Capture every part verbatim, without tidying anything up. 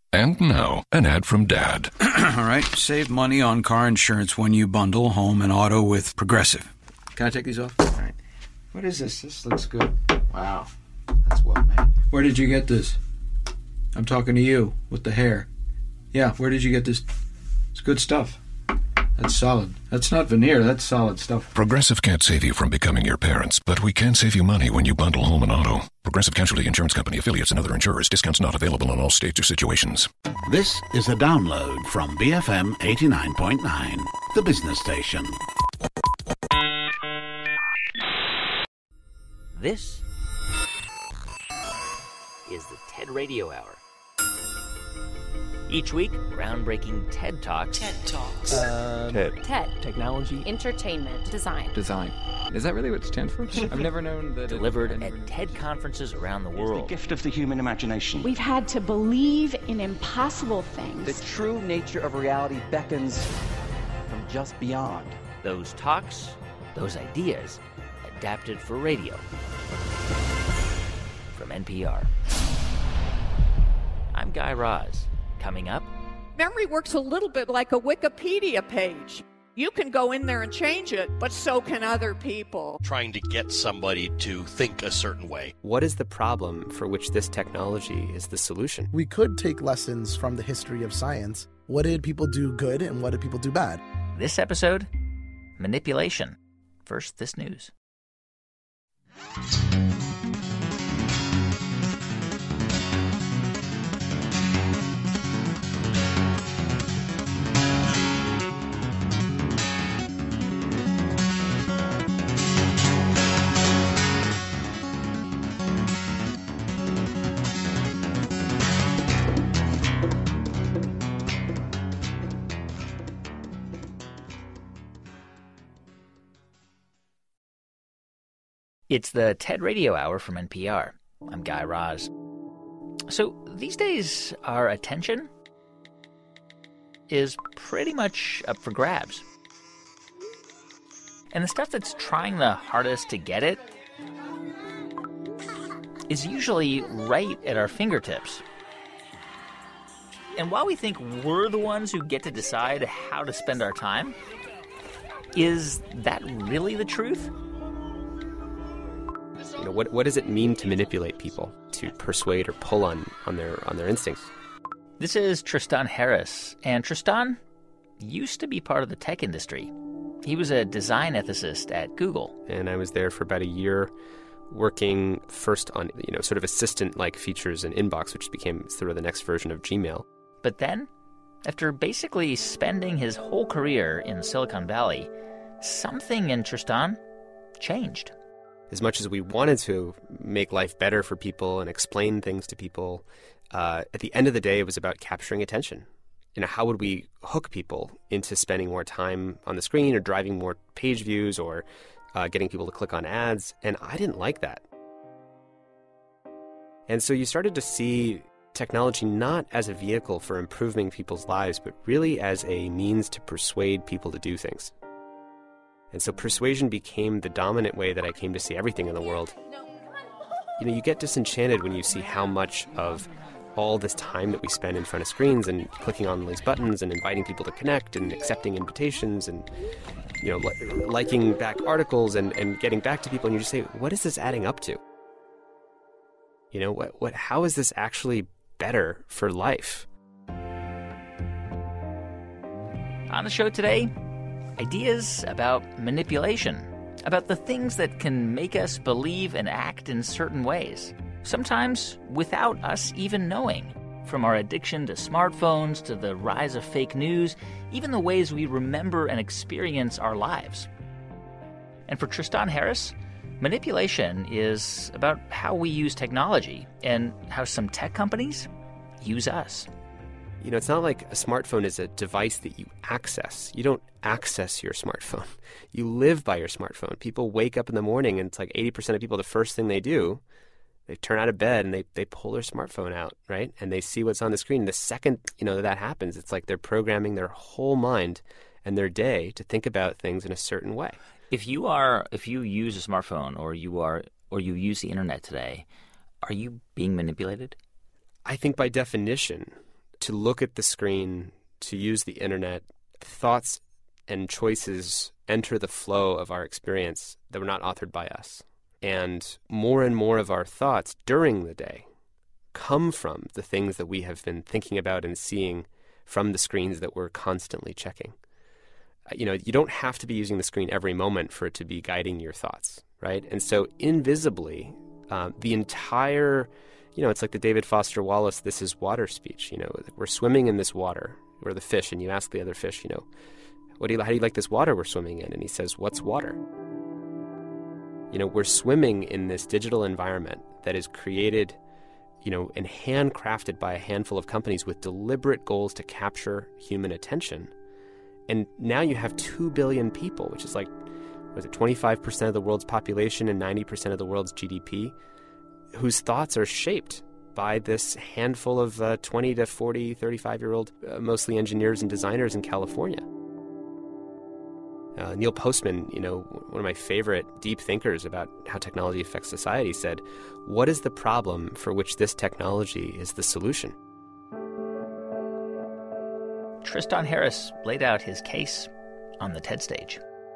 And now, an ad from Dad. All right, save money on car insurance when you bundle home and auto with Progressive. Can I take these off? All right. What is this? This looks good. Wow, that's well made. Where did you get this? I'm talking to you with the hair. Yeah, where did you get this? It's good stuff. That's solid. That's not veneer, that's solid stuff. Progressive can't save you from becoming your parents, but we can save you money when you bundle home and auto. Progressive Casualty Insurance Company, affiliates, and other insurers. Discounts not available in all states or situations. This is a download from B F M eighty-nine point nine, the business station. This is the TED Radio Hour. Each week, groundbreaking TED Talks. TED Talks. Uh, TED. TED. Technology. Entertainment. Design. Design. Is that really what it stands for? I've never known that. Delivered it, at TED conferences around the world. It's the gift of the human imagination. We've had to believe in impossible things. The true nature of reality beckons from just beyond. Those talks, those ideas, adapted for radio. From N P R. I'm Guy Raz. Coming up, memory works a little bit like a Wikipedia page. You can go in there and change it, but so can other people. Trying to get somebody to think a certain way. What is the problem for which this technology is the solution? We could take lessons from the history of science. What did people do good and what did people do bad? This episode, manipulation. First, this news. It's the TED Radio Hour from N P R. I'm Guy Raz. So these days, our attention is pretty much up for grabs. And the stuff that's trying the hardest to get it is usually right at our fingertips. And while we think we're the ones who get to decide how to spend our time, is that really the truth? You know, what what does it mean to manipulate people, to persuade or pull on, on their on their instincts? This is Tristan Harris, and Tristan used to be part of the tech industry. He was a design ethicist at Google. And I was there for about a year working first on, you know, sort of assistant-like features in Inbox, which became sort of the next version of Gmail. But then, after basically spending his whole career in Silicon Valley, something in Tristan changed. As much as we wanted to make life better for people and explain things to people, uh, at the end of the day, it was about capturing attention. You know, how would we hook people into spending more time on the screen or driving more page views or uh, getting people to click on ads? And I didn't like that. And so you started to see technology not as a vehicle for improving people's lives, but really as a means to persuade people to do things. And so persuasion became the dominant way that I came to see everything in the world. You know, you get disenchanted when you see how much of all this time that we spend in front of screens and clicking on these buttons and inviting people to connect and accepting invitations and, you know, li- liking back articles and, and getting back to people. And you just say, what is this adding up to? You know, what, what, how is this actually better for life? On the show today, ideas about manipulation, about the things that can make us believe and act in certain ways, sometimes without us even knowing, from our addiction to smartphones to the rise of fake news, even the ways we remember and experience our lives. And for Tristan Harris, manipulation is about how we use technology and how some tech companies use us. You know, it's not like a smartphone is a device that you access. You don't access your smartphone. You live by your smartphone. People wake up in the morning and it's like eighty percent of people, the first thing they do, they turn out of bed and they, they pull their smartphone out, right? And they see what's on the screen. The second, you know, that, that happens, it's like they're programming their whole mind and their day to think about things in a certain way. If you are, if you use a smartphone or you are, or you use the internet today, are you being manipulated? I think by definition, to look at the screen, to use the internet, thoughts and choices enter the flow of our experience that were not authored by us. And more and more of our thoughts during the day come from the things that we have been thinking about and seeing from the screens that we're constantly checking. You know, you don't have to be using the screen every moment for it to be guiding your thoughts, right? And so invisibly, uh, the entire, you know, it's like the David Foster Wallace, "This is water" speech. You know, we're swimming in this water. We're the fish, and you ask the other fish, you know, what do you, how do you like this water we're swimming in? And he says, "What's water?" You know, we're swimming in this digital environment that is created, you know, and handcrafted by a handful of companies with deliberate goals to capture human attention. And now you have two billion people, which is like, was it twenty-five percent of the world's population and ninety percent of the world's G D P, whose thoughts are shaped by this handful of uh, twenty to forty, thirty-five-year-old, uh, mostly engineers and designers in California. Uh, Neil Postman, you know, one of my favorite deep thinkers about how technology affects society, said, "What is the problem for which this technology is the solution?" Tristan Harris laid out his case on the TED stage.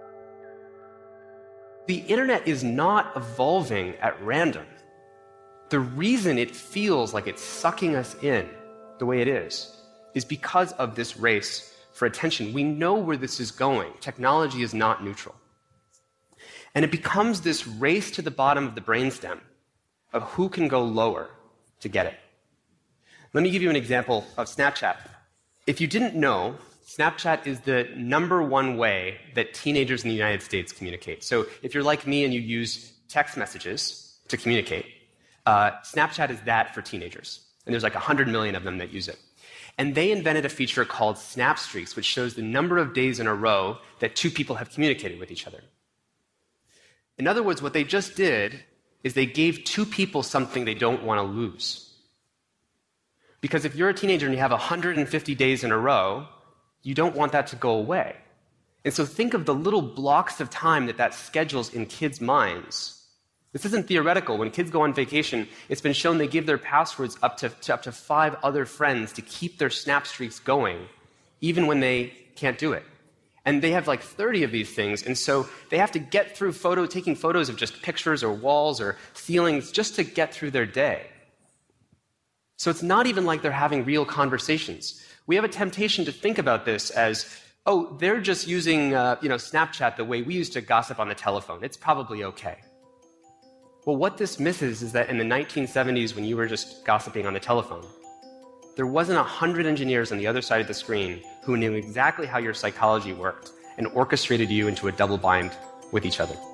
The internet is not evolving at random. The reason it feels like it's sucking us in the way it is is because of this race for attention. We know where this is going. Technology is not neutral. And it becomes this race to the bottom of the brainstem of who can go lower to get it. Let me give you an example of Snapchat. If you didn't know, Snapchat is the number one way that teenagers in the United States communicate. So if you're like me and you use text messages to communicate, uh, Snapchat is that for teenagers. And there's like one hundred million of them that use it. And they invented a feature called Snap Streaks, which shows the number of days in a row that two people have communicated with each other. In other words, what they just did is they gave two people something they don't want to lose. Because if you're a teenager and you have one hundred fifty days in a row, you don't want that to go away. And so think of the little blocks of time that that schedules in kids' minds. This isn't theoretical. When kids go on vacation, it's been shown they give their passwords up to, to up to five other friends to keep their Snap Streaks going, even when they can't do it. And they have like thirty of these things, and so they have to get through photo, taking photos of just pictures or walls or ceilings just to get through their day. So it's not even like they're having real conversations. We have a temptation to think about this as, oh, they're just using uh, you know, Snapchat the way we used to gossip on the telephone. It's probably okay. Well, what this misses is that in the nineteen seventies, when you were just gossiping on the telephone, there wasn't a hundred engineers on the other side of the screen who knew exactly how your psychology worked and orchestrated you into a double bind with each other.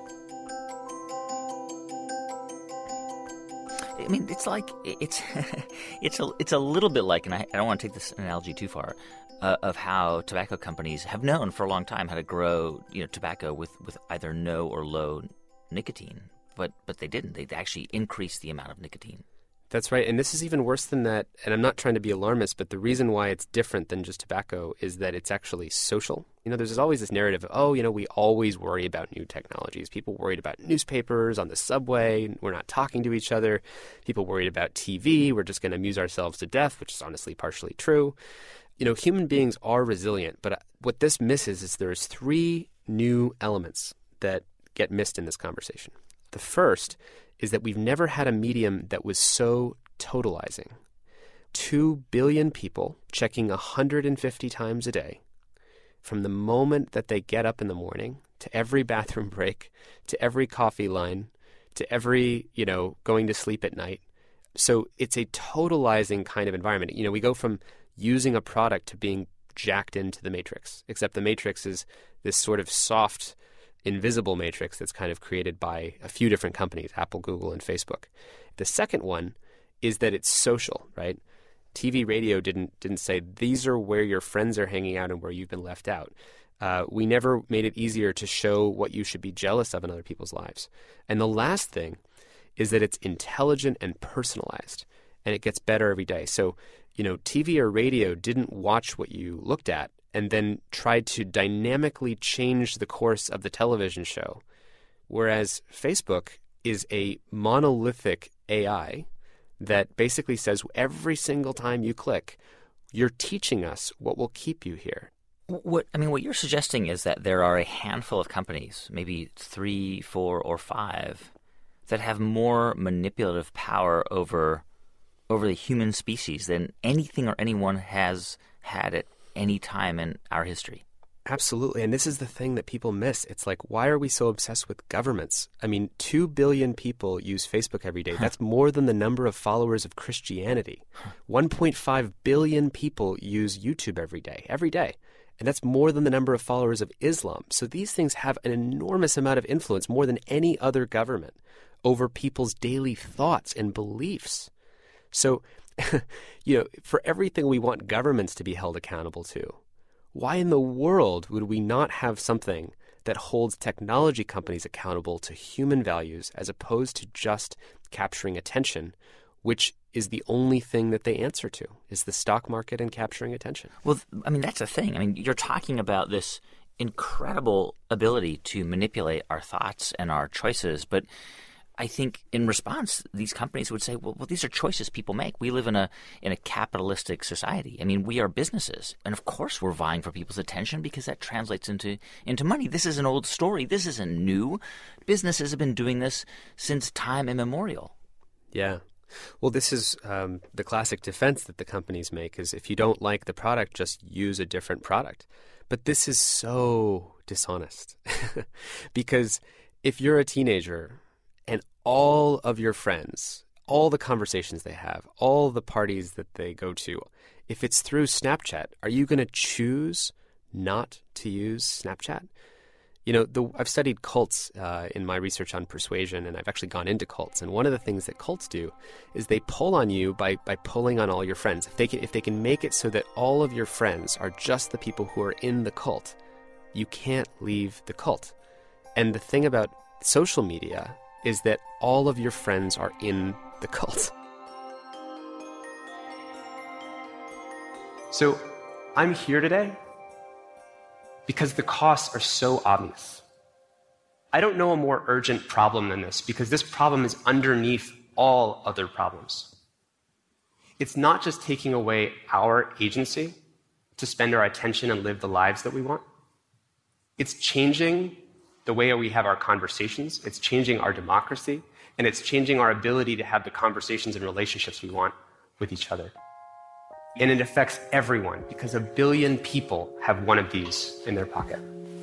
I mean, it's like it's it's a it's a little bit like, and I, I don't want to take this analogy too far, uh, of how tobacco companies have known for a long time how to grow, you know, tobacco with, with either no or low nicotine, but but they didn't. They actually increased the amount of nicotine. That's right. And this is even worse than that. And I'm not trying to be alarmist, but the reason why it's different than just tobacco is that it's actually social. You know, there's always this narrative of, oh, you know, we always worry about new technologies. People worried about newspapers on the subway. We're not talking to each other. People worried about T V. We're just going to amuse ourselves to death, which is honestly partially true. You know, human beings are resilient. But what this misses is there's three new elements that get missed in this conversation. The first is that we've never had a medium that was so totalizing. Two billion people checking one hundred fifty times a day, from the moment that they get up in the morning, to every bathroom break, to every coffee line, to every, you know, going to sleep at night. So it's a totalizing kind of environment. You know, we go from using a product to being jacked into the matrix, except the matrix is this sort of soft, invisible matrix that's kind of created by a few different companies, Apple, Google, and Facebook. The second one is that it's social, right? T V, radio didn't didn't say these are where your friends are hanging out and where you've been left out. Uh, we never made it easier to show what you should be jealous of in other people's lives. And the last thing is that it's intelligent and personalized, and it gets better every day. So, you know, T V or radio didn't watch what you looked at and then tried to dynamically change the course of the television show. Whereas Facebook is a monolithic A I that basically says every single time you click, You're teaching us what will keep you here. What I mean, what you're suggesting is that there are a handful of companies, maybe three, four, or five, that have more manipulative power over over the human species than anything or anyone has had at any time in our history. Absolutely. And this is the thing that people miss. It's like, why are we so obsessed with governments? I mean, two billion people use Facebook every day. That's more than the number of followers of Christianity. one point five billion people use YouTube every day, every day. And that's more than the number of followers of Islam. So these things have an enormous amount of influence, more than any other government, over people's daily thoughts and beliefs. So, you know, for everything we want governments to be held accountable to, why in the world would we not have something that holds technology companies accountable to human values as opposed to just capturing attention, which is the only thing that they answer to, is the stock market and capturing attention? Well, I mean, that's the thing. I mean, you're talking about this incredible ability to manipulate our thoughts and our choices, but I think in response, these companies would say, well, well, these are choices people make. We live in a in a capitalistic society. I mean, we are businesses. And of course we're vying for people's attention because that translates into, into money. This is an old story. This isn't new. Businesses have been doing this since time immemorial. Yeah. Well, this is um, the classic defense that the companies make is if you don't like the product, just use a different product. But this is so dishonest because if you're a teenager and all of your friends, all the conversations they have, all the parties that they go to, if it's through Snapchat, are you going to choose not to use Snapchat? You know, the, I've studied cults uh, in my research on persuasion, and I've actually gone into cults. And one of the things that cults do is they pull on you by, by pulling on all your friends. If they can, if they can make it so that all of your friends are just the people who are in the cult, you can't leave the cult. And the thing about social media is that all of your friends are in the cult. So I'm here today because the costs are so obvious. I don't know a more urgent problem than this because this problem is underneath all other problems. It's not just taking away our agency to spend our attention and live the lives that we want. It's changing the way we have our conversations, it's changing our democracy, and it's changing our ability to have the conversations and relationships we want with each other. And it affects everyone because a billion people have one of these in their pocket.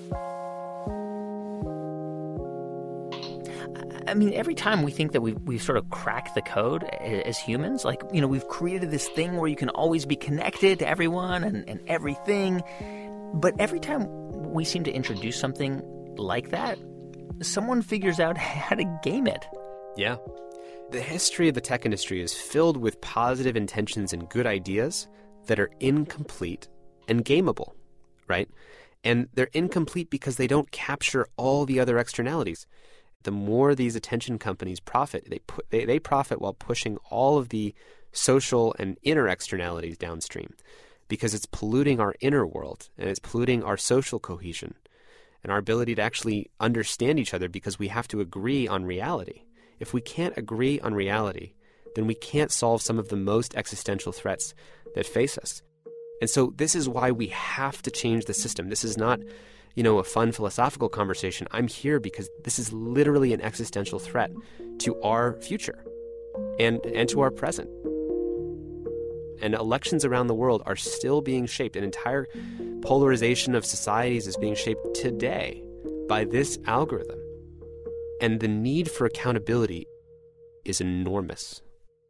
I mean, every time we think that we've, we've sort of cracked the code as humans, like, you know, we've created this thing where you can always be connected to everyone and, and everything. But every time we seem to introduce something like that, someone figures out how to game it. Yeah. The history of the tech industry is filled with positive intentions and good ideas that are incomplete and gameable, right? And they're incomplete because they don't capture all the other externalities. The more these attention companies profit, they put they, they profit while pushing all of the social and inner externalities downstream because it's polluting our inner world and it's polluting our social cohesion and our ability to actually understand each other because we have to agree on reality. If we can't agree on reality, then we can't solve some of the most existential threats that face us. And so this is why we have to change the system. This is not, you know, a fun philosophical conversation. I'm here because this is literally an existential threat to our future and, and to our present. And elections around the world are still being shaped. An entire polarization of societies is being shaped today by this algorithm. And the need for accountability is enormous.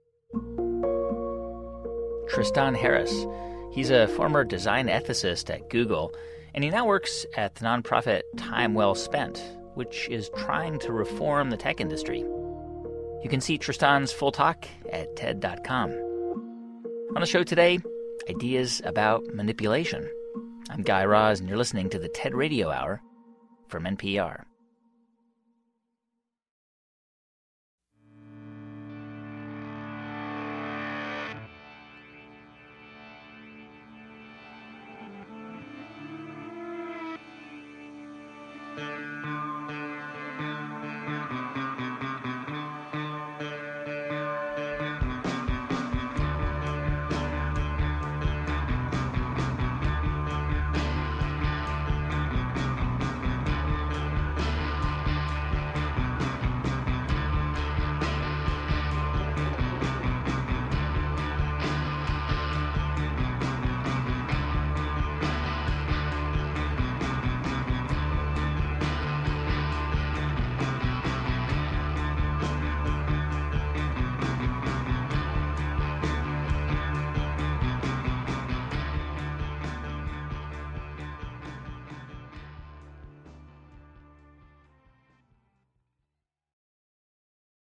Tristan Harris. He's a former design ethicist at Google, and he now works at the nonprofit Time Well Spent, which is trying to reform the tech industry. You can see Tristan's full talk at T E D dot com. On the show today, ideas about manipulation. I'm Guy Raz, and you're listening to the TED Radio Hour from N P R.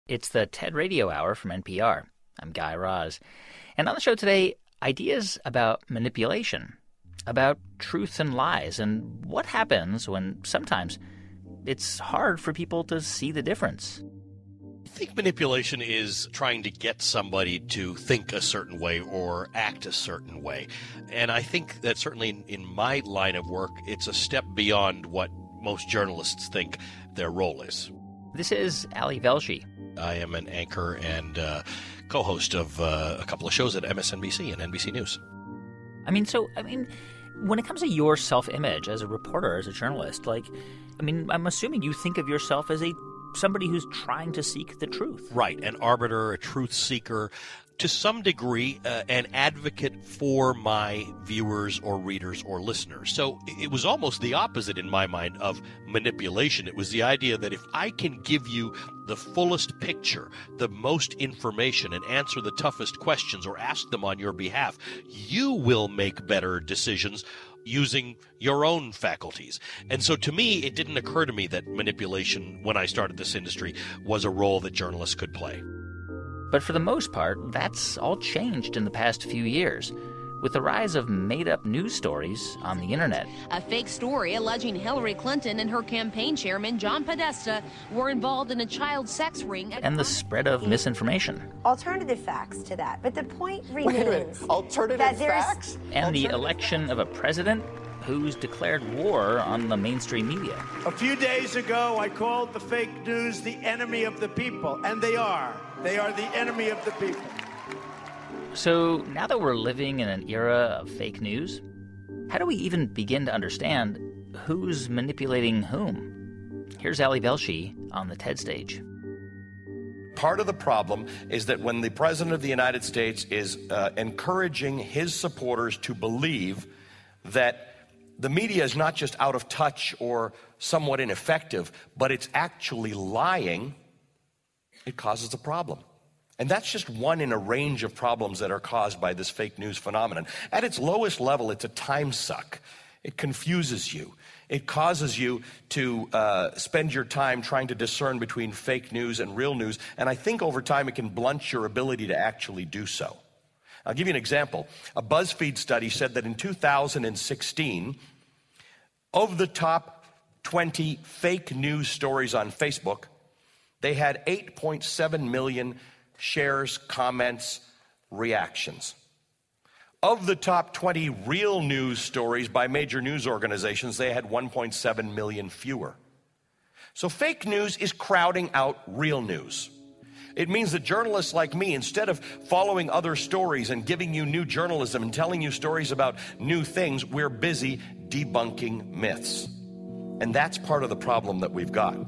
It's the TED Radio Hour from N P R. I'm Guy Raz. And on the show today, ideas about manipulation, about truth and lies, and what happens when sometimes it's hard for people to see the difference. I think manipulation is trying to get somebody to think a certain way or act a certain way. And I think that certainly in, in my line of work, it's a step beyond what most journalists think their role is. This is Ali Velshi. I am an anchor and uh, co-host of uh, a couple of shows at M S N B C and N B C News. I mean, so, I mean, when it comes to your self-image as a reporter, as a journalist, like, I mean, I'm assuming you think of yourself as a somebody who's trying to seek the truth. Right, an arbiter, a truth seeker, to some degree, uh, an advocate for my viewers or readers or listeners. So it was almost the opposite in my mind of manipulation. It was the idea that if I can give you the fullest picture, the most information, and answer the toughest questions or ask them on your behalf, you will make better decisions using your own faculties. And so to me, it didn't occur to me that manipulation, when I started this industry, was a role that journalists could play. But for the most part, that's all changed in the past few years, with the rise of made-up news stories on the internet. A fake story alleging Hillary Clinton and her campaign chairman, John Podesta, were involved in a child sex ring. And the spread of misinformation. Alternative facts to that. But the point remains Alternative that there's... facts? And the election of a president who's declared war on the mainstream media. A few days ago, I called the fake news the enemy of the people, and they are. They are the enemy of the people. So now that we're living in an era of fake news, how do we even begin to understand who's manipulating whom? Here's Ali Velshi on the TED stage. Part of the problem is that when the President of the United States is uh, encouraging his supporters to believe that the media is not just out of touch or somewhat ineffective, but it's actually lying, it causes a problem. And that's just one in a range of problems that are caused by this fake news phenomenon. At its lowest level, it's a time suck. It confuses you. It causes you to uh, spend your time trying to discern between fake news and real news. And I think over time it can blunt your ability to actually do so. I'll give you an example. A BuzzFeed study said that in two thousand sixteen, of the top twenty fake news stories on Facebook, they had eight point seven million shares, comments, reactions. Of the top twenty real news stories by major news organizations, they had one point seven million fewer. So fake news is crowding out real news. It means that journalists like me, instead of following other stories and giving you new journalism and telling you stories about new things, we're busy debunking myths. And that's part of the problem that we've got.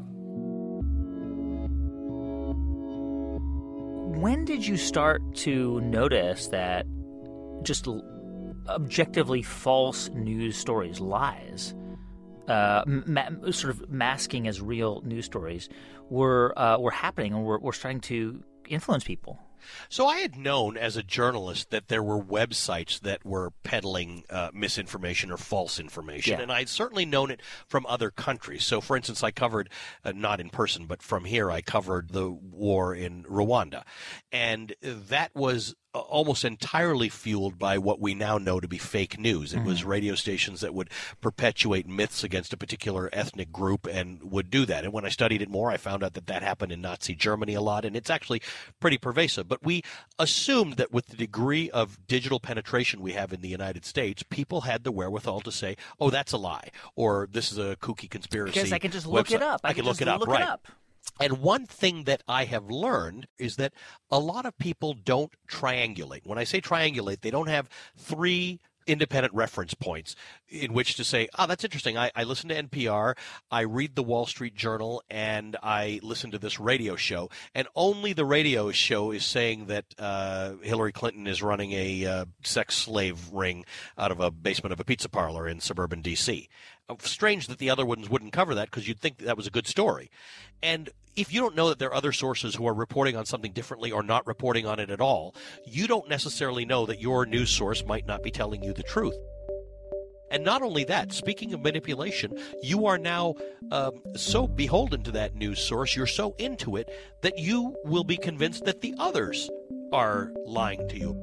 When did you start to notice that just objectively false news stories, lies, uh, ma- sort of masking as real news stories, were uh, were happening and were, were starting to influence people? So I had known as a journalist that there were websites that were peddling uh, misinformation or false information, Yeah. and I'd certainly known it from other countries. So, for instance, I covered, uh, not in person, but from here, I covered the war in Rwanda, and that was almost entirely fueled by what we now know to be fake news. It Mm-hmm. was radio stations that would perpetuate myths against a particular ethnic group and would do that. And when I studied it more, I found out that that happened in Nazi Germany a lot, and it's actually pretty pervasive. But we assumed that with the degree of digital penetration we have in the United States, people had the wherewithal to say, oh, that's a lie, or this is a kooky conspiracy. Because I can just look it website. up. I, I can can look just it up, look right. it up. And one thing that I have learned is that a lot of people don't triangulate. When I say triangulate, they don't have three independent reference points in which to say, oh, that's interesting. I, I listen to N P R, I read the Wall Street Journal, and I listen to this radio show. And only the radio show is saying that uh, Hillary Clinton is running a uh, sex slave ring out of a basement of a pizza parlor in suburban D C Strange that the other ones wouldn't cover that, because you'd think that, that was a good story. And if you don't know that there are other sources who are reporting on something differently or not reporting on it at all, you don't necessarily know that your news source might not be telling you the truth. And not only that, speaking of manipulation, you are now um, so beholden to that news source, you're so into it, that you will be convinced that the others are lying to you.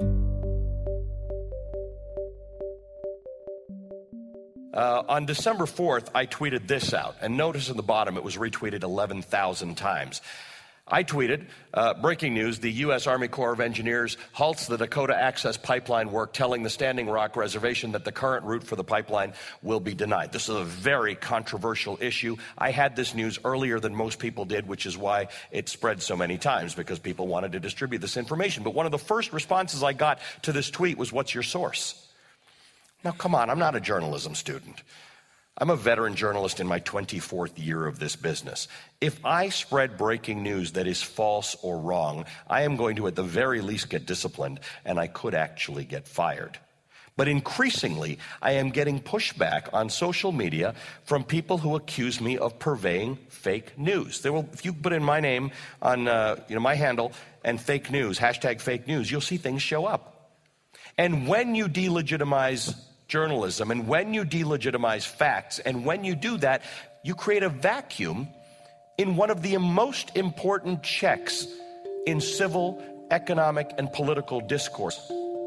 Uh, on December fourth, I tweeted this out, and notice in the bottom it was retweeted eleven thousand times. I tweeted, uh, breaking news, the U S Army Corps of Engineers halts the Dakota Access Pipeline work, telling the Standing Rock Reservation that the current route for the pipeline will be denied. This is a very controversial issue. I had this news earlier than most people did, which is why it spread so many times, because people wanted to distribute this information. But one of the first responses I got to this tweet was, "What's your source?" Now, come on, I'm not a journalism student. I'm a veteran journalist in my twenty-fourth year of this business. If I spread breaking news that is false or wrong, I am going to at the very least get disciplined, and I could actually get fired. But increasingly, I am getting pushback on social media from people who accuse me of purveying fake news. There will, if you put in my name on uh, you know, my handle and fake news, hashtag fake news, you'll see things show up. And when you delegitimize journalism, and when you delegitimize facts, and when you do that, you create a vacuum in one of the most important checks in civil, economic, and political discourse.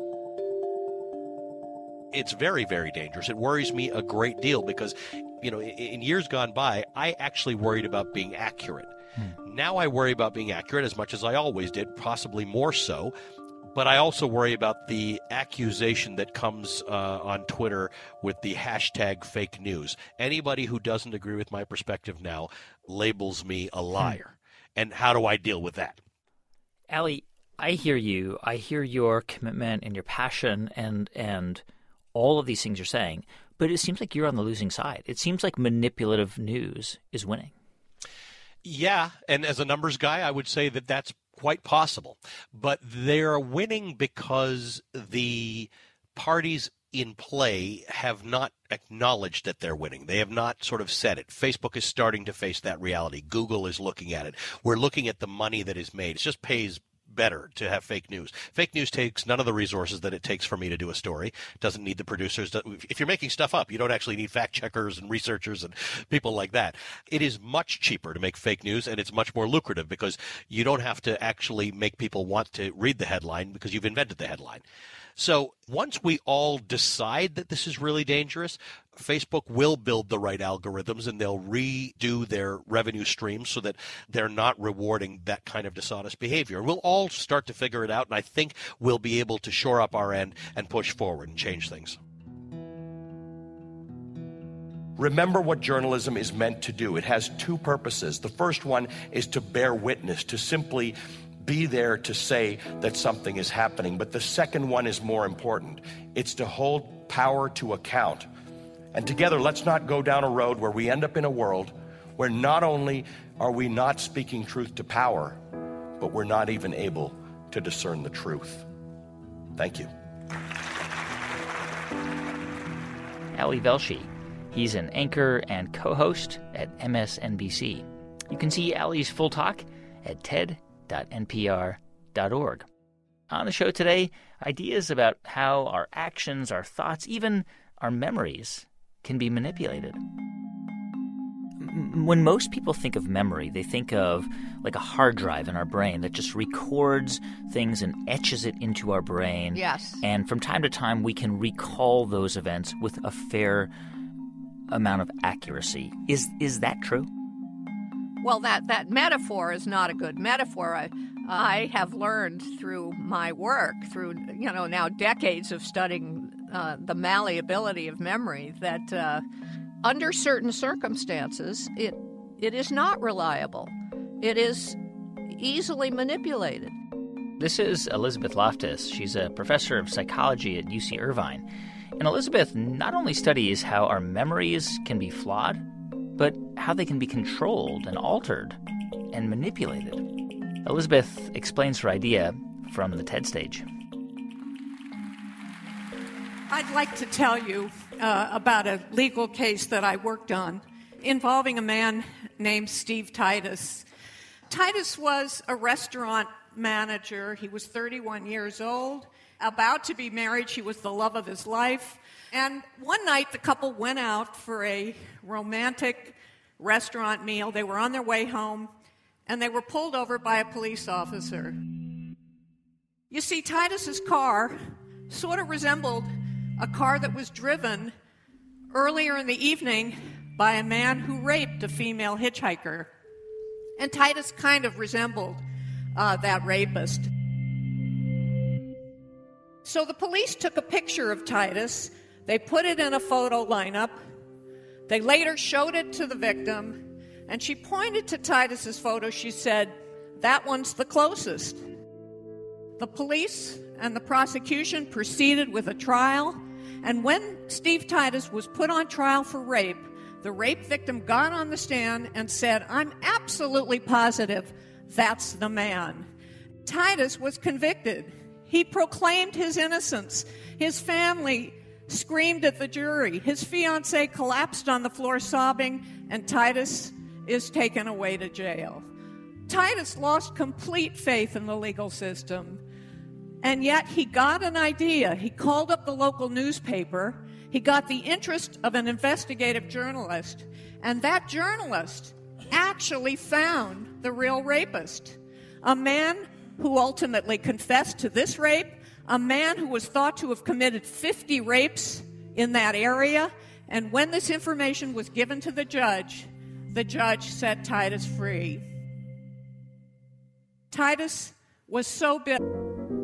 It's very, very dangerous. It worries me a great deal because, you know, in, in years gone by, I actually worried about being accurate. Hmm. Now I worry about being accurate as much as I always did, possibly more so. But I also worry about the accusation that comes uh, on Twitter with the hashtag fake news. Anybody who doesn't agree with my perspective now labels me a liar. Hmm. And how do I deal with that? Allie, I hear you. I hear your commitment and your passion and and all of these things you're saying. But it seems like you're on the losing side. It seems like manipulative news is winning. Yeah, and as a numbers guy, I would say that that's quite possible. But they're winning because the parties in play have not acknowledged that they're winning. They have not sort of said it. Facebook is starting to face that reality. Google is looking at it. We're looking at the money that is made. It just pays better to have fake news. Fake news takes none of the resources that it takes for me to do a story. It doesn't need the producers. If you're making stuff up, you don't actually need fact checkers and researchers and people like that. It is much cheaper to make fake news, and it's much more lucrative because you don't have to actually make people want to read the headline because you've invented the headline. So once we all decide that this is really dangerous, Facebook will build the right algorithms and they'll redo their revenue streams so that they're not rewarding that kind of dishonest behavior. We'll all start to figure it out, and I think we'll be able to shore up our end and push forward and change things. Remember what journalism is meant to do. It has two purposes. The first one is to bear witness, to simply be there to say that something is happening. But the second one is more important. It's to hold power to account. And together, let's not go down a road where we end up in a world where not only are we not speaking truth to power, but we're not even able to discern the truth. Thank you. Ali Velshi. He's an anchor and co-host at M S N B C. You can see Ali's full talk at ted dot n p r dot org. On the show today, ideas about how our actions, our thoughts, even our memories can be manipulated. When most people think of memory, they think of like a hard drive in our brain that just records things and etches it into our brain. Yes. And from time to time, we can recall those events with a fair amount of accuracy. Is is that true? Well, that, that metaphor is not a good metaphor. I, I have learned through my work, through, you know, now decades of studying uh, the malleability of memory, that uh, under certain circumstances, it it is not reliable. It is easily manipulated. This is Elizabeth Loftus. She's a professor of psychology at U C Irvine. And Elizabeth not only studies how our memories can be flawed, but how they can be controlled and altered and manipulated. Elizabeth explains her idea from the TED stage. I'd like to tell you uh, about a legal case that I worked on involving a man named Steve Titus. Titus was a restaurant manager. He was thirty-one years old, about to be married. She was the love of his life. And one night, the couple went out for a romantic restaurant meal. They were on their way home, and they were pulled over by a police officer. You see, Titus's car sort of resembled a car that was driven earlier in the evening by a man who raped a female hitchhiker. And Titus kind of resembled uh, that rapist. So the police took a picture of Titus. They put it in a photo lineup. They later showed it to the victim, and she pointed to Titus's photo. She said, "That one's the closest." The police and the prosecution proceeded with a trial, and when Steve Titus was put on trial for rape, the rape victim got on the stand and said, "I'm absolutely positive that's the man." Titus was convicted. He proclaimed his innocence. His family screamed at the jury. His fiancée collapsed on the floor sobbing, and Titus is taken away to jail. Titus lost complete faith in the legal system, and yet he got an idea. He called up the local newspaper. He got the interest of an investigative journalist, and that journalist actually found the real rapist, a man who ultimately confessed to this rape, a man who was thought to have committed fifty rapes in that area. And when this information was given to the judge, the judge set Titus free. Titus was so bitter.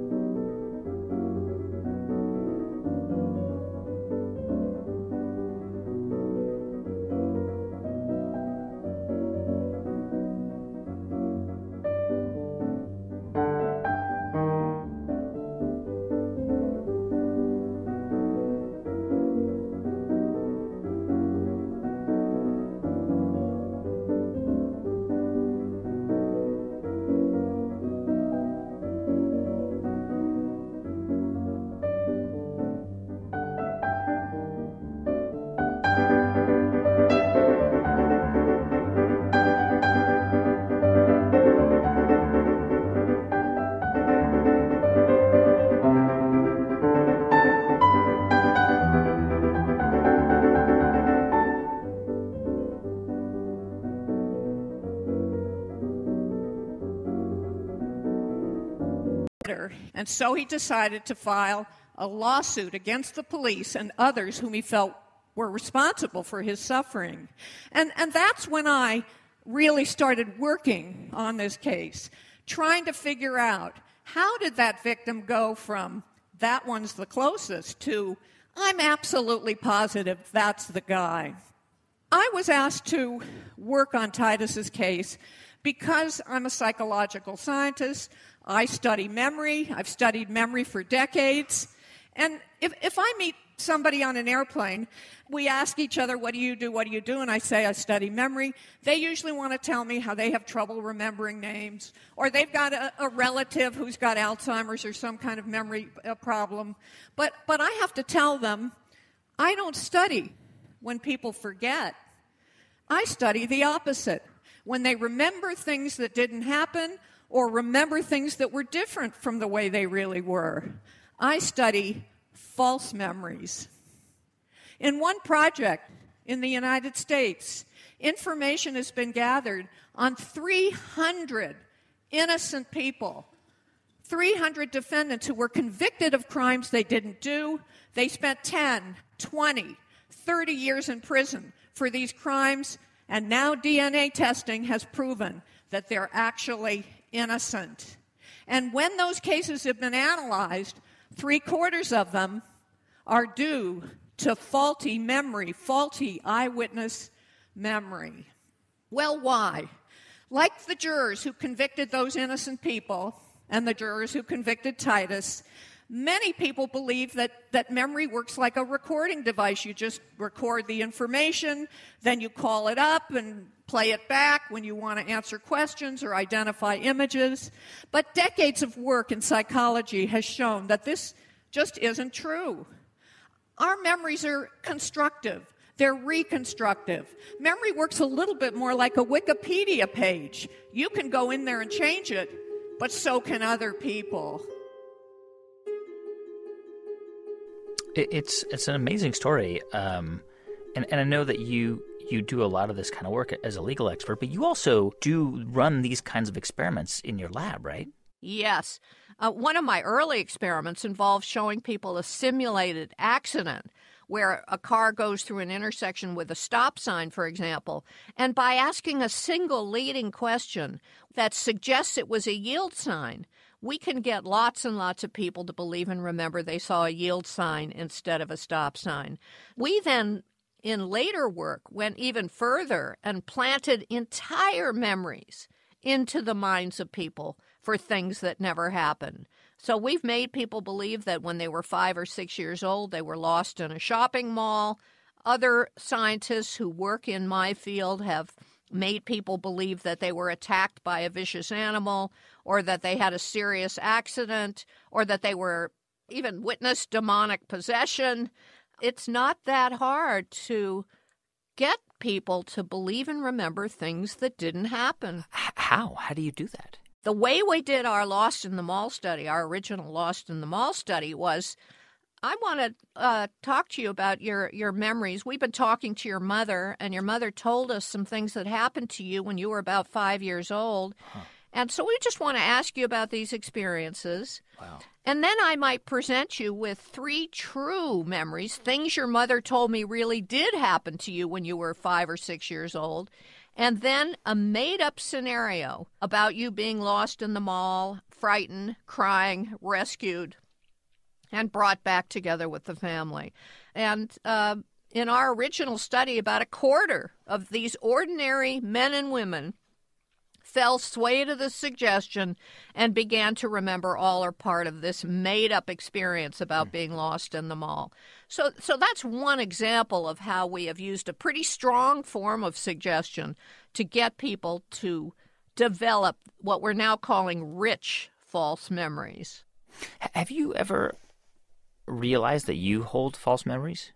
And so he decided to file a lawsuit against the police and others whom he felt were responsible for his suffering. And, and that's when I really started working on this case, trying to figure out how did that victim go from "that one's the closest" to "I'm absolutely positive that's the guy." I was asked to work on Titus's case because I'm a psychological scientist. I study memory. I've studied memory for decades. And if, if I meet somebody on an airplane, we ask each other, "What do you do? What do you do?" And I say, "I study memory." They usually want to tell me how they have trouble remembering names, or they've got a, a relative who's got Alzheimer's or some kind of memory uh, problem. But, but I have to tell them, I don't study when people forget. I study the opposite. When they remember things that didn't happen, or remember things that were different from the way they really were. I study false memories. In one project in the United States, information has been gathered on three hundred innocent people, three hundred defendants who were convicted of crimes they didn't do. They spent ten, twenty, thirty years in prison for these crimes, and now D N A testing has proven that they're actually innocent. And when those cases have been analyzed, three quarters of them are due to faulty memory, faulty eyewitness memory. Well, why? Like the jurors who convicted those innocent people and the jurors who convicted Titus, many people believe that, that memory works like a recording device. You just record the information, then you call it up and play it back when you want to answer questions or identify images. But decades of work in psychology has shown that this just isn't true. Our memories are constructive. They're reconstructive. Memory works a little bit more like a Wikipedia page. You can go in there and change it, but so can other people. It, it's it's an amazing story, um, and and I know that you you do a lot of this kind of work as a legal expert, but you also do run these kinds of experiments in your lab, right? Yes. Uh, one of my early experiments involved showing people a simulated accident where a car goes through an intersection with a stop sign, for example, and by asking a single leading question that suggests it was a yield sign, we can get lots and lots of people to believe and remember they saw a yield sign instead of a stop sign. We then, in later work, went even further and planted entire memories into the minds of people for things that never happened. So we've made people believe that when they were five or six years old, they were lost in a shopping mall. Other scientists who work in my field have made people believe that they were attacked by a vicious animal, or that they had a serious accident, or that they were even witnessed demonic possession. It's not that hard to get people to believe and remember things that didn't happen. How? How do you do that? The way we did our Lost in the Mall study, our original Lost in the Mall study, was I want to uh, talk to you about your, your memories. We've been talking to your mother, and your mother told us some things that happened to you when you were about five years old. Huh. And so we just want to ask you about these experiences. Wow. And then I might present you with three true memories, things your mother told me really did happen to you when you were five or six years old. And then a made-up scenario about you being lost in the mall, frightened, crying, rescued, and brought back together with the family. And uh, in our original study, about a quarter of these ordinary men and women fell sway to the suggestion and began to remember all or part of this made-up experience about being lost in the mall. So, so that's one example of how we have used a pretty strong form of suggestion to get people to develop what we're now calling rich false memories. Have you ever realized that you hold false memories?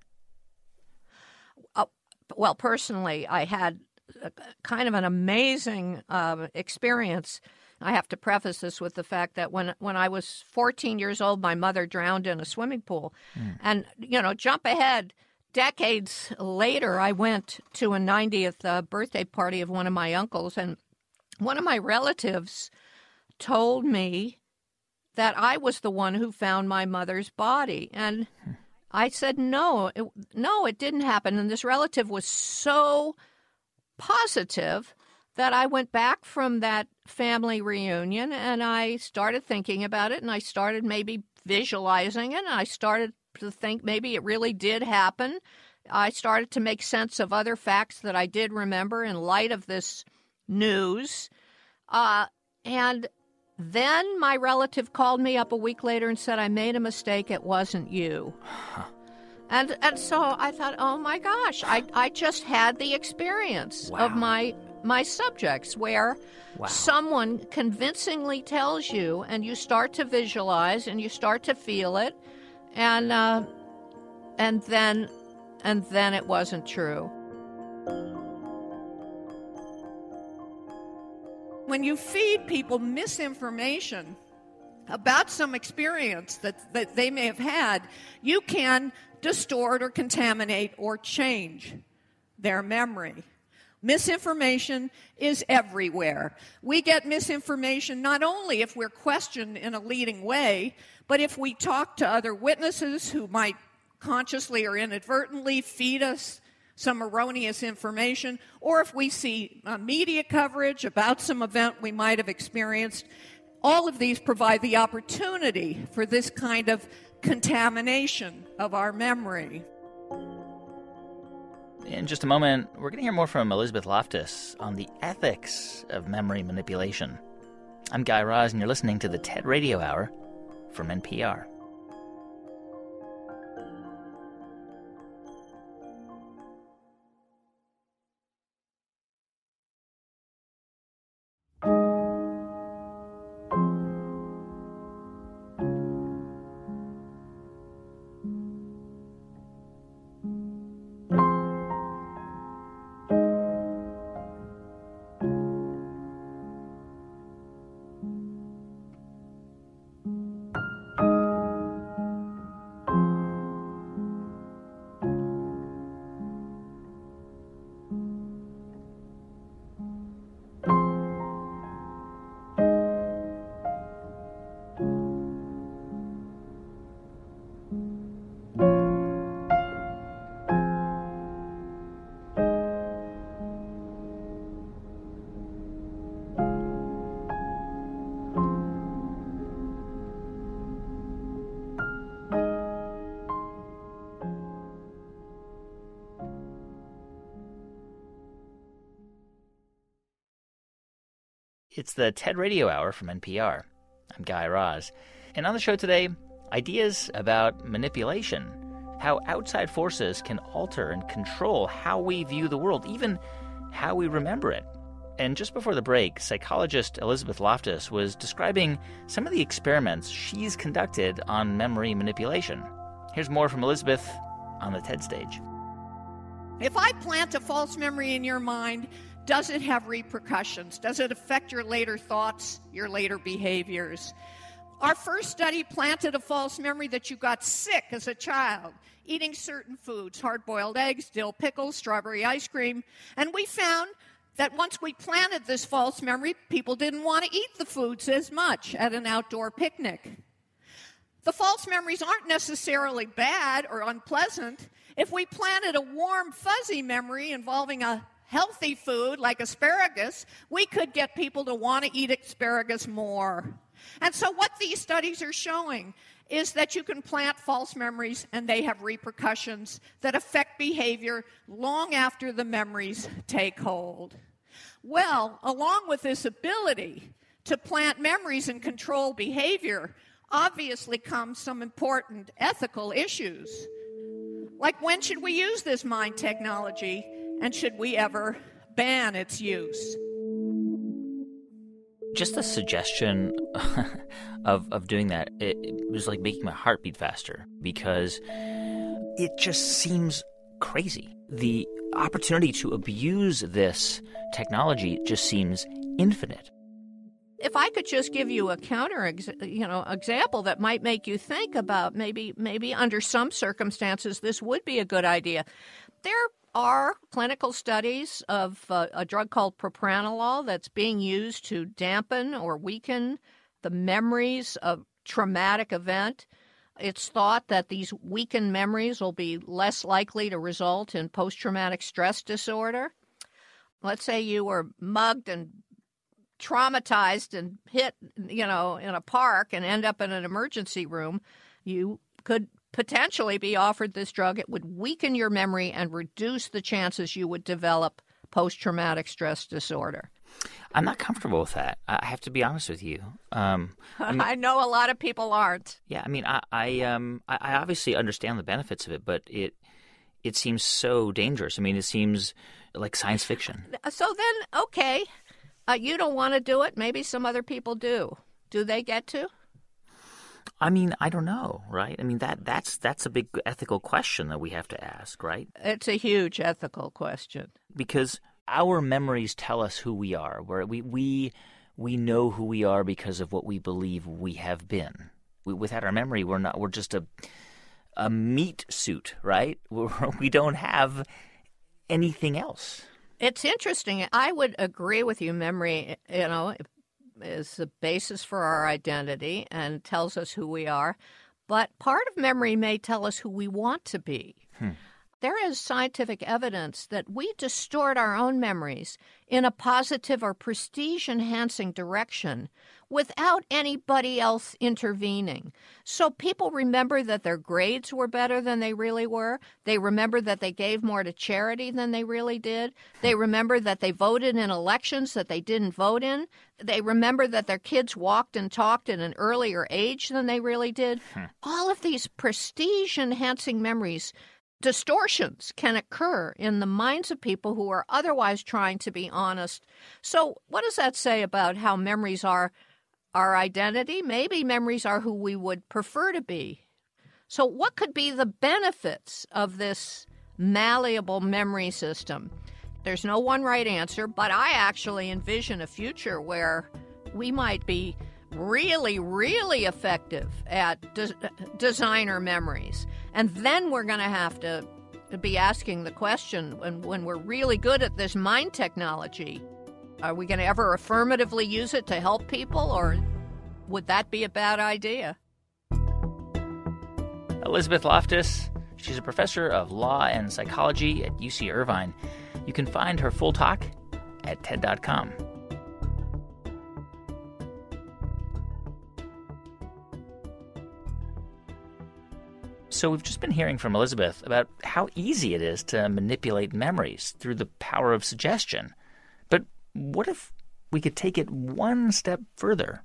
Uh, well, personally, I had a, kind of an amazing uh, experience. I have to preface this with the fact that when when I was fourteen years old, my mother drowned in a swimming pool. Mm. And, you know, jump ahead, decades later, I went to a ninetieth uh, birthday party of one of my uncles, and one of my relatives told me that I was the one who found my mother's body. And I said, no, it, no, it didn't happen. And this relative was so positive that I went back from that family reunion and I started thinking about it, and I started maybe visualizing it, and I started to think maybe it really did happen. I started to make sense of other facts that I did remember in light of this news. Uh, and then my relative called me up a week later and said, I made a mistake, it wasn't you. Huh. And and so I thought, oh my gosh, I, I just had the experience wow. of my my subjects where wow. someone convincingly tells you, and you start to visualize and you start to feel it, and uh, and then and then it wasn't true. When you feed people misinformation about some experience that, that they may have had, you can distort or contaminate or change their memory. Misinformation is everywhere. We get misinformation not only if we're questioned in a leading way, but if we talk to other witnesses who might consciously or inadvertently feed us some erroneous information, or if we see uh, media coverage about some event we might have experienced. All of these provide the opportunity for this kind of contamination of our memory. In just a moment, we're going to hear more from Elizabeth Loftus on the ethics of memory manipulation. I'm Guy Raz, and you're listening to the TED Radio Hour from N P R. It's the TED Radio Hour from N P R. I'm Guy Raz. And on the show today, ideas about manipulation, how outside forces can alter and control how we view the world, even how we remember it. And just before the break, psychologist Elizabeth Loftus was describing some of the experiments she's conducted on memory manipulation. Here's more from Elizabeth on the TED stage. If I plant a false memory in your mind, does it have repercussions? Does it affect your later thoughts, your later behaviors? Our first study planted a false memory that you got sick as a child, eating certain foods, hard-boiled eggs, dill pickles, strawberry ice cream. And we found that once we planted this false memory, people didn't want to eat the foods as much at an outdoor picnic. The false memories aren't necessarily bad or unpleasant. If we planted a warm, fuzzy memory involving a healthy food like asparagus, we could get people to want to eat asparagus more. And so what these studies are showing is that you can plant false memories and they have repercussions that affect behavior long after the memories take hold. Well, along with this ability to plant memories and control behavior, obviously comes some important ethical issues. Like, when should we use this mind technology? And should we ever ban its use? Just the suggestion of of doing that, it, it was like making my heart beat faster, because it just seems crazy. The opportunity to abuse this technology just seems infinite. If I could just give you a counter ex- you know, example that might make you think about maybe maybe under some circumstances this would be a good idea. There are clinical studies of uh, a drug called propranolol that's being used to dampen or weaken the memories of traumatic event. It's thought that these weakened memories will be less likely to result in post-traumatic stress disorder. Let's say you were mugged and traumatized and hit, you know, in a park and end up in an emergency room. You could potentially be offered this drug. It would weaken your memory and reduce the chances you would develop post-traumatic stress disorder. I'm not comfortable with that. I have to be honest with you. Um, I, mean, I know a lot of people aren't. Yeah, I mean, I, I, um, I, I obviously understand the benefits of it, but it, it seems so dangerous. I mean, it seems like science fiction. So then, okay, uh, you don't want to do it. Maybe some other people do. Do they get to? I mean, I don't know, right? I mean, that that's that's a big ethical question that we have to ask, right? It's a huge ethical question. Because our memories tell us who we are. We're, we we we know who we are because of what we believe we have been. We, without our memory, we're not. We're just a a meat suit, right? We're, we don't have anything else. It's interesting. I would agree with you. Memory, you know, is the basis for our identity and tells us who we are. But part of memory may tell us who we want to be. Hmm. There is scientific evidence that we distort our own memories in a positive or prestige-enhancing direction without anybody else intervening. So people remember that their grades were better than they really were. They remember that they gave more to charity than they really did. They remember that they voted in elections that they didn't vote in. They remember that their kids walked and talked at an earlier age than they really did. Hmm. All of these prestige-enhancing memories, distortions can occur in the minds of people who are otherwise trying to be honest. So what does that say about how memories are our identity? Maybe memories are who we would prefer to be. So what could be the benefits of this malleable memory system? There's no one right answer, but I actually envision a future where we might be really, really effective at de- designer memories. And then we're going to have to be asking the question, when, when we're really good at this mind technology, are we going to ever affirmatively use it to help people, or would that be a bad idea? Elizabeth Loftus, she's a professor of law and psychology at U C Irvine. You can find her full talk at T E D dot com. So we've just been hearing from Elizabeth about how easy it is to manipulate memories through the power of suggestion. But what if we could take it one step further.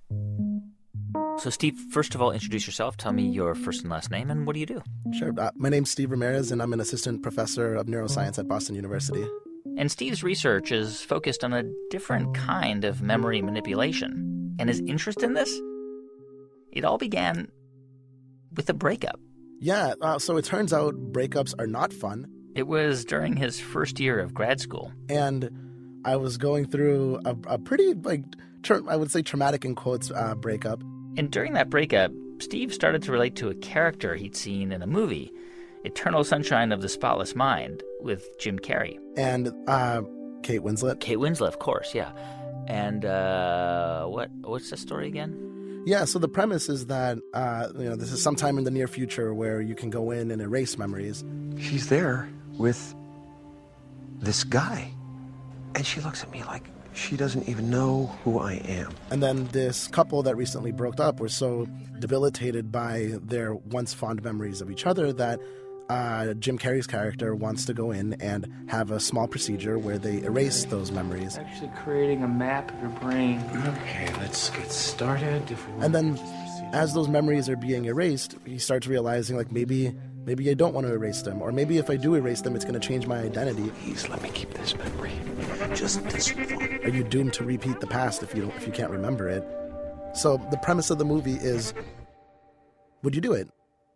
So, Steve, first of all, introduce yourself. Tell me your first and last name, and what do you do? Sure. Uh, my name's Steve Ramirez, and I'm an assistant professor of neuroscience at Boston University. And Steve's research is focused on a different kind of memory manipulation. And his interest in this? It all began with a breakup. Yeah, uh, so it turns out breakups are not fun. It was during his first year of grad school. And I was going through a, a pretty, like, tra- I would say traumatic in quotes uh, breakup. And during that breakup, Steve started to relate to a character he'd seen in a movie, Eternal Sunshine of the Spotless Mind, with Jim Carrey. And uh, Kate Winslet. Kate Winslet, of course, yeah. And uh, what what's the story again? Yeah, so the premise is that uh, you know this is sometime in the near future where you can go in and erase memories. She's there with this guy, and she looks at me like she doesn't even know who I am. And then this couple that recently broke up were so debilitated by their once fond memories of each other that uh, Jim Carrey's character wants to go in and have a small procedure where they erase those memories. Actually creating a map of your brain. Okay, let's get started. If we and then as those memories are being erased, he starts realizing, like, maybe maybe I don't want to erase them, or maybe if I do erase them, it's going to change my identity. Please let me keep this memory. Just this one. Are you doomed to repeat the past if you don't, if you can't remember it? So the premise of the movie is, would you do it?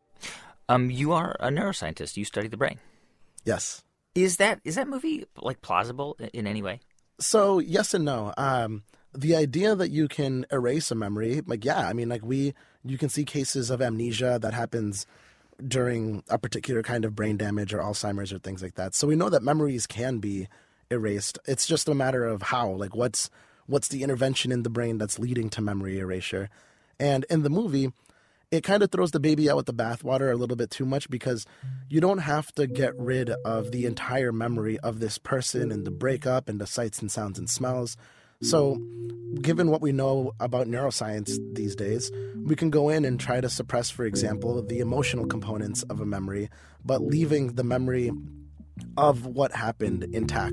Um, you are a neuroscientist. You study the brain. Yes. Is that is that movie, like, plausible in any way? So yes and no. Um, the idea that you can erase a memory, like, yeah, I mean, like we, you can see cases of amnesia that happens during a particular kind of brain damage or Alzheimer's or things like that. So we know that memories can be erased. It's just a matter of how, like what's what's the intervention in the brain that's leading to memory erasure. And in the movie, it kind of throws the baby out with the bathwater a little bit too much, because you don't have to get rid of the entire memory of this person and the breakup and the sights and sounds and smells. So given what we know about neuroscience these days, we can go in and try to suppress, for example, the emotional components of a memory, but leaving the memory of what happened intact.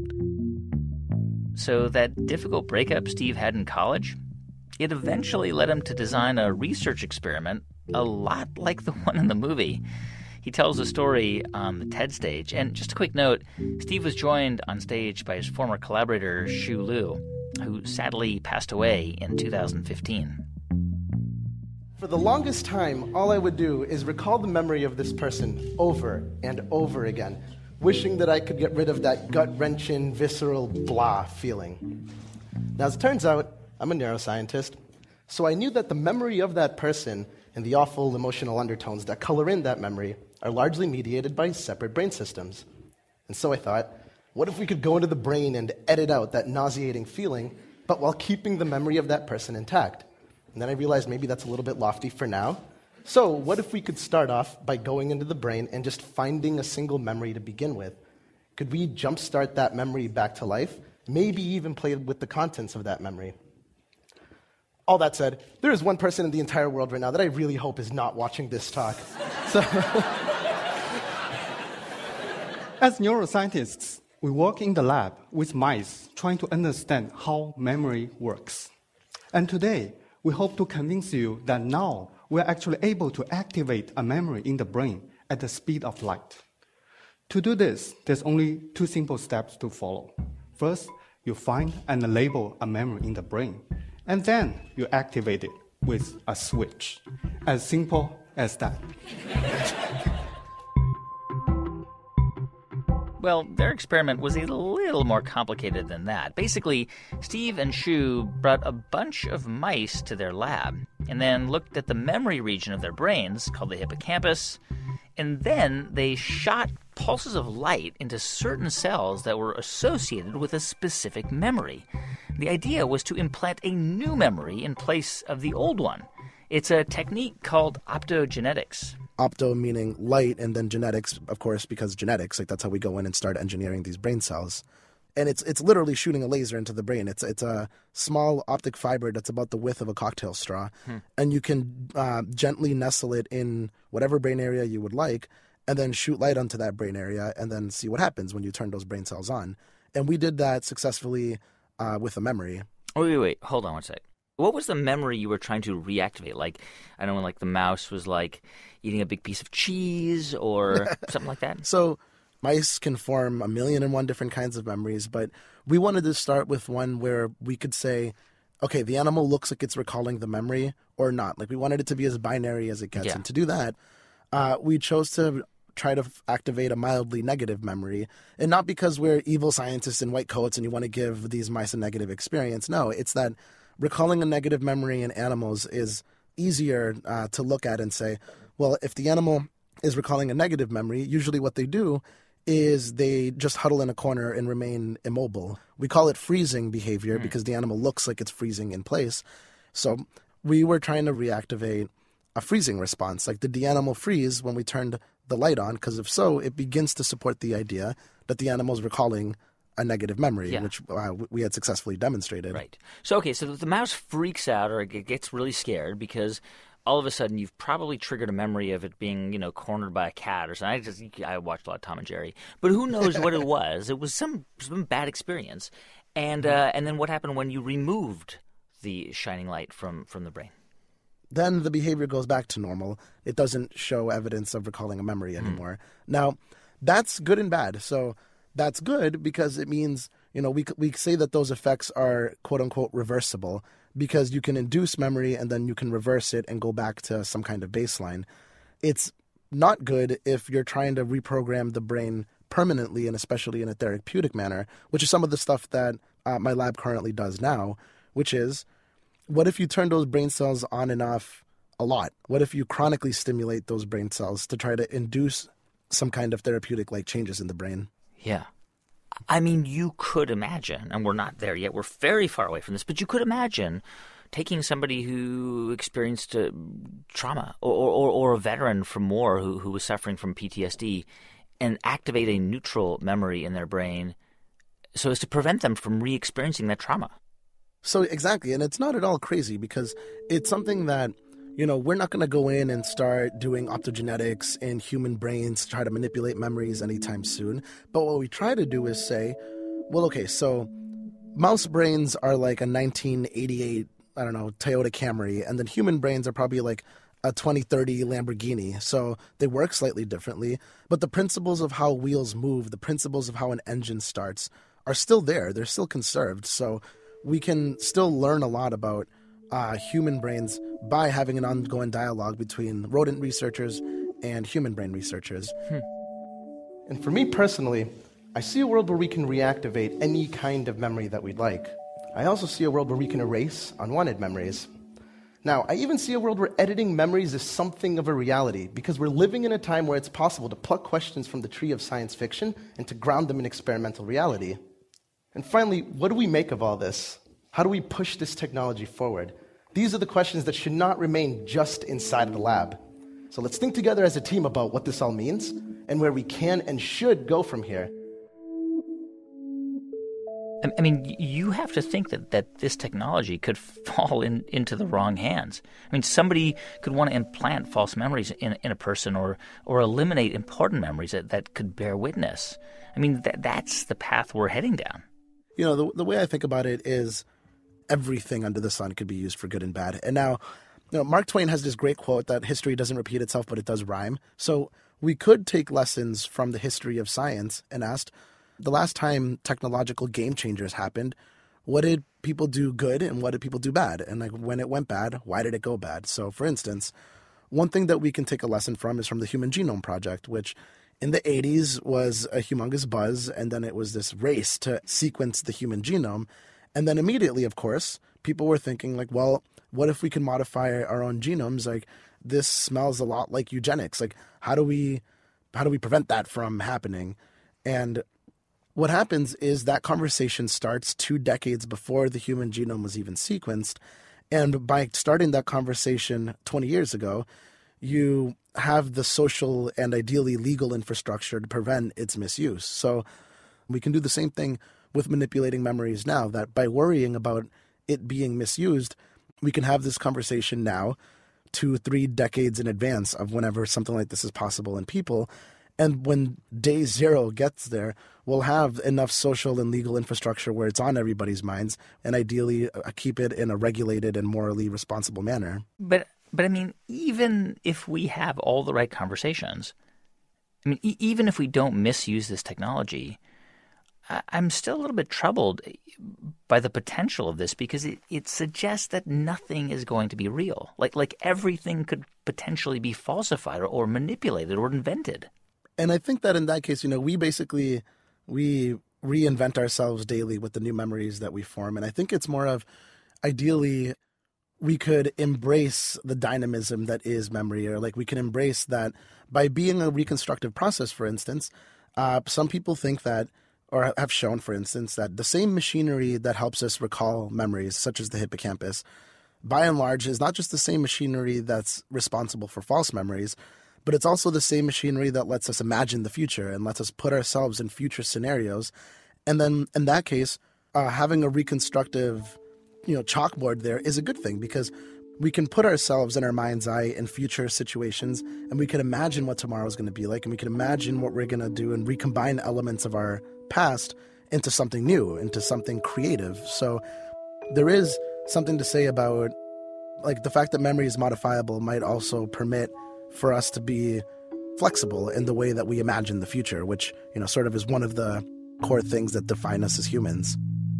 So that difficult breakup Steve had in college, it eventually led him to design a research experiment a lot like the one in the movie. He tells the story on the TED stage. And just a quick note, Steve was joined on stage by his former collaborator, Shu Liu, who sadly passed away in two thousand fifteen. For the longest time, all I would do is recall the memory of this person over and over again, wishing that I could get rid of that gut-wrenching, visceral blah feeling. Now, as it turns out, I'm a neuroscientist, so I knew that the memory of that person and the awful emotional undertones that color in that memory are largely mediated by separate brain systems. And so I thought, what if we could go into the brain and edit out that nauseating feeling, but while keeping the memory of that person intact? And then I realized maybe that's a little bit lofty for now. So what if we could start off by going into the brain and just finding a single memory to begin with? Could we jumpstart that memory back to life? Maybe even play with the contents of that memory. All that said, there is one person in the entire world right now that I really hope is not watching this talk. So as neuroscientists, we work in the lab with mice trying to understand how memory works. And today, we hope to convince you that now we're actually able to activate a memory in the brain at the speed of light. To do this, there's only two simple steps to follow. First, you find and label a memory in the brain, and then you activate it with a switch. As simple as that. Well, their experiment was a little more complicated than that. Basically, Steve and Shu brought a bunch of mice to their lab and then looked at the memory region of their brains, called the hippocampus, and then they shot pulses of light into certain cells that were associated with a specific memory. The idea was to implant a new memory in place of the old one. It's a technique called optogenetics. Opto meaning light, and then genetics, of course, because genetics, like that's how we go in and start engineering these brain cells. And it's it's literally shooting a laser into the brain. It's it's a small optic fiber that's about the width of a cocktail straw. Hmm. And you can uh, gently nestle it in whatever brain area you would like, and then shoot light onto that brain area, and then see what happens when you turn those brain cells on. And we did that successfully uh, with a memory. Oh, wait, wait, hold on one sec. What was the memory you were trying to reactivate? Like, I don't know, like the mouse was like eating a big piece of cheese or something like that? So mice can form a million and one different kinds of memories, but we wanted to start with one where we could say, okay, the animal looks like it's recalling the memory or not. Like we wanted it to be as binary as it gets. Yeah. And to do that, uh, we chose to try to f- activate a mildly negative memory. And not because we're evil scientists in white coats and you want to give these mice a negative experience. No, it's that recalling a negative memory in animals is easier uh, to look at and say, well, if the animal is recalling a negative memory, usually what they do is they just huddle in a corner and remain immobile. We call it freezing behavior mm. because the animal looks like it's freezing in place. So we were trying to reactivate a freezing response. Like, did the animal freeze when we turned the light on? Because if so, it begins to support the idea that the animal is recalling a negative memory, yeah. which uh, we had successfully demonstrated. Right. So, okay, so the mouse freaks out or it gets really scared because all of a sudden you've probably triggered a memory of it being, you know, cornered by a cat or something. I just I watched a lot of Tom and Jerry. But who knows what it was? It was some some bad experience. And uh, and then what happened when you removed the shining light from, from the brain? Then the behavior goes back to normal. It doesn't show evidence of recalling a memory anymore. Mm. Now, that's good and bad. So that's good because it means, you know, we we say that those effects are quote-unquote reversible because you can induce memory and then you can reverse it and go back to some kind of baseline. It's not good if you're trying to reprogram the brain permanently and especially in a therapeutic manner, which is some of the stuff that uh, my lab currently does now, which is, what if you turn those brain cells on and off a lot? What if you chronically stimulate those brain cells to try to induce some kind of therapeutic-like changes in the brain? Yeah. I mean, you could imagine, and we're not there yet, we're very far away from this, but you could imagine taking somebody who experienced uh, trauma or, or, or a veteran from war who, who was suffering from P T S D and activate a neutral memory in their brain so as to prevent them from re-experiencing that trauma. So exactly, and it's not at all crazy because it's something that, you know, we're not going to go in and start doing optogenetics in human brains to try to manipulate memories anytime soon. But what we try to do is say, well, okay, so mouse brains are like a nineteen eighty-eight, I don't know, Toyota Camry, and then human brains are probably like a twenty thirty Lamborghini. So they work slightly differently, but the principles of how wheels move, the principles of how an engine starts are still there. They're still conserved. So we can still learn a lot about uh, human brains by having an ongoing dialogue between rodent researchers and human brain researchers. Hmm. And for me personally, I see a world where we can reactivate any kind of memory that we'd like. I also see a world where we can erase unwanted memories. Now, I even see a world where editing memories is something of a reality because we're living in a time where it's possible to pluck questions from the tree of science fiction and to ground them in experimental reality. And finally, what do we make of all this? How do we push this technology forward? These are the questions that should not remain just inside of the lab. So let's think together as a team about what this all means and where we can and should go from here. I mean, you have to think that, that this technology could fall in, into the wrong hands. I mean, somebody could want to implant false memories in, in a person or or eliminate important memories that, that could bear witness. I mean, that that's the path we're heading down. You know, the, the way I think about it is everything under the sun could be used for good and bad. And now, you know, Mark Twain has this great quote that history doesn't repeat itself, but it does rhyme. So we could take lessons from the history of science and ask, the last time technological game changers happened, what did people do good and what did people do bad? And like when it went bad, why did it go bad? So for instance, one thing that we can take a lesson from is from the Human Genome Project, which in the eighties was a humongous buzz, and then it was this race to sequence the human genome. And then immediately, of course, people were thinking like, well, what if we can modify our own genomes? Like, this smells a lot like eugenics. Like, how do we how do we prevent that from happening? And what happens is that conversation starts two decades before the human genome was even sequenced. And by starting that conversation twenty years ago, you have the social and ideally legal infrastructure to prevent its misuse. So we can do the same thing with manipulating memories now, that by worrying about it being misused, we can have this conversation now two, three decades in advance of whenever something like this is possible in people. And when day zero gets there, we'll have enough social and legal infrastructure where it's on everybody's minds, and ideally uh, keep it in a regulated and morally responsible manner. But, but I mean, even if we have all the right conversations, I mean, e- even if we don't misuse this technology, I- I'm still a little bit troubled by the potential of this, because it, it suggests that nothing is going to be real. Like, like everything could potentially be falsified or, or manipulated or invented. And I think that in that case, you know, we basically, we reinvent ourselves daily with the new memories that we form. And I think it's more of, ideally, we could embrace the dynamism that is memory, or like we can embrace that by being a reconstructive process, for instance. Uh, some people think that, or have shown, for instance, that the same machinery that helps us recall memories, such as the hippocampus, by and large is not just the same machinery that's responsible for false memories, but it's also the same machinery that lets us imagine the future and lets us put ourselves in future scenarios. And then in that case, uh, having a reconstructive, you know, chalkboard there is a good thing, because we can put ourselves in our mind's eye in future situations, and we can imagine what tomorrow is going to be like, and we can imagine what we're going to do and recombine elements of our past into something new, into something creative. So there is something to say about, like, the fact that memory is modifiable might also permit for us to be flexible in the way that we imagine the future, which, you know, sort of is one of the core things that define us as humans.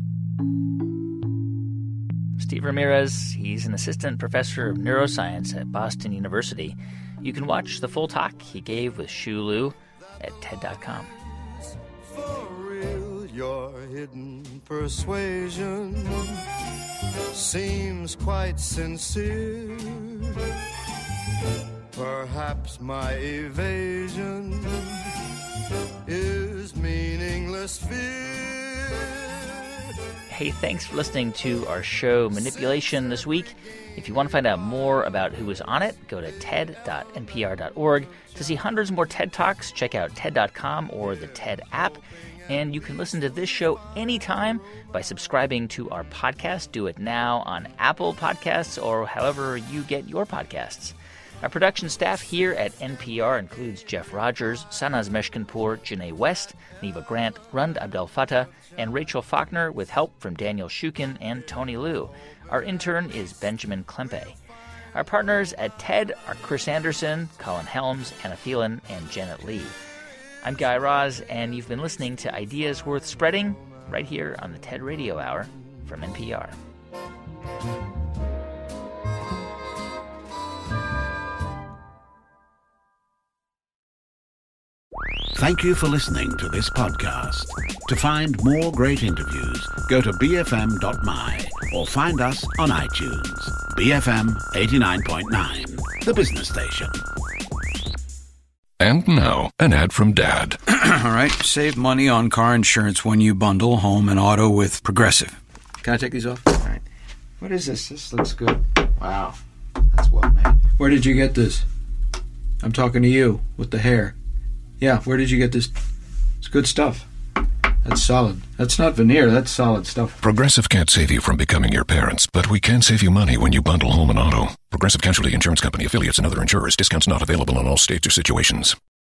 Steve Ramirez, he's an assistant professor of neuroscience at Boston University. You can watch the full talk he gave with Shu Liu at T E D dot com. For real, your hidden persuasion seems quite sincere. Perhaps my evasion is meaningless fear. Hey, thanks for listening to our show Manipulation this week. If you want to find out more about who was on it, go to ted dot n p r dot org. To see hundreds more TED Talks, check out T E D dot com or the TED app. And you can listen to this show anytime by subscribing to our podcast. Do it now on Apple Podcasts or however you get your podcasts. Our production staff here at N P R includes Jeff Rogers, Sanaz Meshkinpour, Janae West, Neva Grant, Rund Abdel Fattah, and Rachel Faulkner, with help from Daniel Shukin and Tony Liu. Our intern is Benjamin Klempe. Our partners at TED are Chris Anderson, Colin Helms, Anna Phelan, and Janet Lee. I'm Guy Raz, and you've been listening to Ideas Worth Spreading right here on the TED Radio Hour from N P R. Thank you for listening to this podcast. To find more great interviews, go to b f m dot m y or find us on iTunes. B F M eighty-nine point nine, the business station. And now, an ad from Dad. All right, save money on car insurance when you bundle home and auto with Progressive. Can I take these off? All right. What is this? This looks good. Wow, that's well made. Where did you get this? I'm talking to you with the hair. Yeah, where did you get this? It's good stuff. That's solid. That's not veneer, that's solid stuff. Progressive can't save you from becoming your parents, but we can save you money when you bundle home and auto. Progressive Casualty Insurance Company, affiliates, and other insurers. Discounts not available in all states or situations.